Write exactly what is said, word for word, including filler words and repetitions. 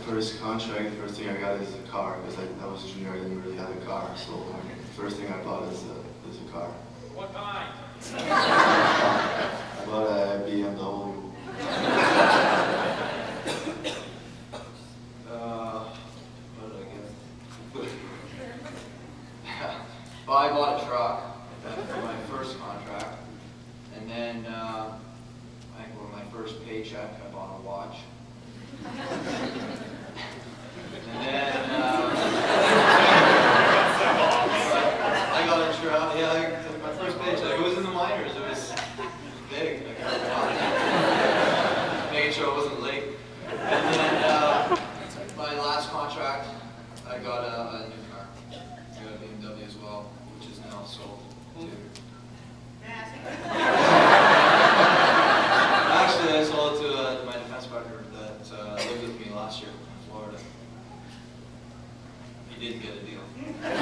first contract, the first thing I got is a car, because I, I was a junior, I didn't really have a car, so um, the first thing I bought is a, is a car. What kind? I bought a B M W. uh, what did I get? Well, I bought a truck for my first contract, and then uh, I think with my first paycheck, I bought a watch. And then uh, I got a truck. Yeah, I, my first paycheck. It was in the minors. It was big. I got a watch. Making sure I wasn't late. And then uh, my last contract, I got a, a new car. I got a B M W as well, which is now sold too. Actually, I sold it to uh, my defense partner that uh, lived with me last year in Florida. He did get a deal.